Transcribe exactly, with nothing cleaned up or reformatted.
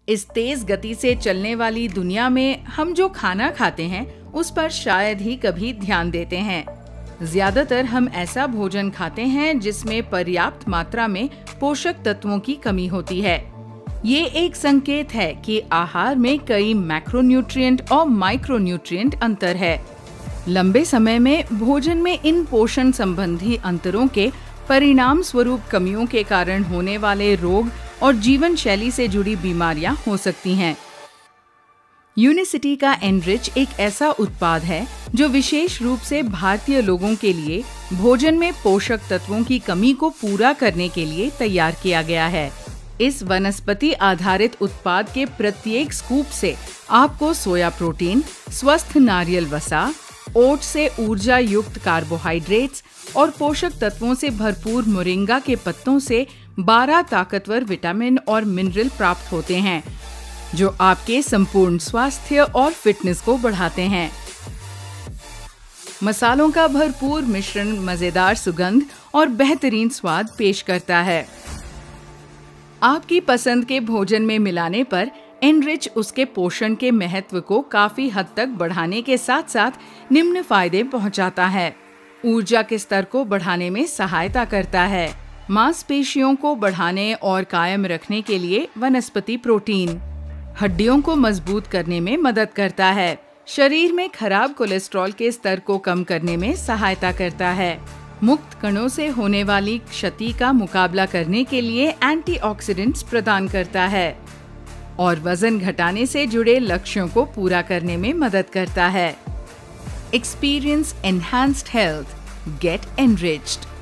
इस तेज गति से चलने वाली दुनिया में हम जो खाना खाते हैं उस पर शायद ही कभी ध्यान देते हैं। ज्यादातर हम ऐसा भोजन खाते हैं जिसमें पर्याप्त मात्रा में पोषक तत्वों की कमी होती है। ये एक संकेत है कि आहार में कई मैक्रोन्यूट्रिएंट और माइक्रोन्यूट्रिएंट अंतर है। लंबे समय में भोजन में इन पोषण संबंधी अंतरों के परिणाम स्वरूप कमियों के कारण होने वाले रोग और जीवन शैली से जुड़ी बीमारियां हो सकती हैं। यूनिसिटी का एनरिच एक ऐसा उत्पाद है जो विशेष रूप से भारतीय लोगों के लिए भोजन में पोषक तत्वों की कमी को पूरा करने के लिए तैयार किया गया है। इस वनस्पति आधारित उत्पाद के प्रत्येक स्कूप से आपको सोया प्रोटीन, स्वस्थ नारियल वसा, ओट से ऊर्जा युक्त कार्बोहाइड्रेट्स और पोषक तत्वों से भरपूर मोरिंगा के पत्तों से बारह ताकतवर विटामिन और मिनरल प्राप्त होते हैं, जो आपके संपूर्ण स्वास्थ्य और फिटनेस को बढ़ाते हैं। मसालों का भरपूर मिश्रण मजेदार सुगंध और बेहतरीन स्वाद पेश करता है। आपकी पसंद के भोजन में मिलाने पर एनरिच उसके पोषण के महत्व को काफी हद तक बढ़ाने के साथ साथ निम्न फायदे पहुंचाता है। ऊर्जा के स्तर को बढ़ाने में सहायता करता है। मांसपेशियों को बढ़ाने और कायम रखने के लिए वनस्पति प्रोटीन हड्डियों को मजबूत करने में मदद करता है। शरीर में खराब कोलेस्ट्रॉल के स्तर को कम करने में सहायता करता है। मुक्त कणों से होने वाली क्षति का मुकाबला करने के लिए एंटीऑक्सीडेंट्स प्रदान करता है और वजन घटाने से जुड़े लक्ष्यों को पूरा करने में मदद करता है। Experience enhanced health, get enriched.